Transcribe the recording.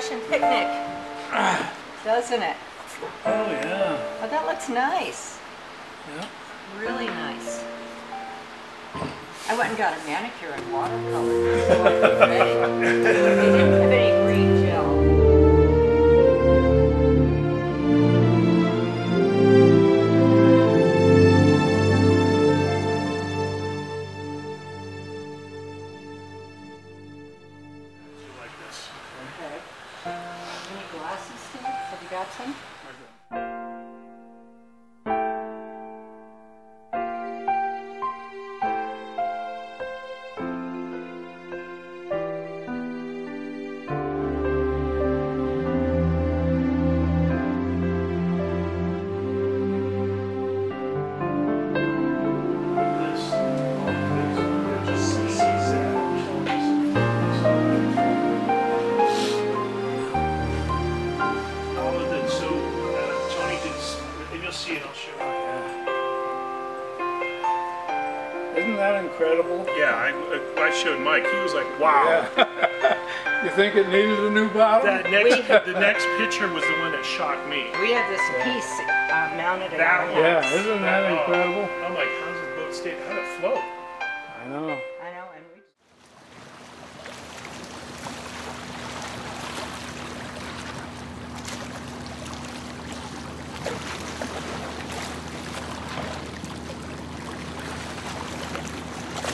old-fashioned picnic, doesn't it? Oh yeah. Oh, that looks nice. Yeah. Really nice. I went and got a manicure in watercolor. So I was ready. They didn't have any green gel. Any glasses, Steve? Have you got some? See it, I'll show you. Isn't that incredible? Yeah, I showed Mike. He was like, wow. Yeah. You think it needed a new bottom? The next picture was the one that shocked me. We have this piece mounted in our house. Yeah, isn't that incredible? I'm like, how's the boat stay? How'd it float?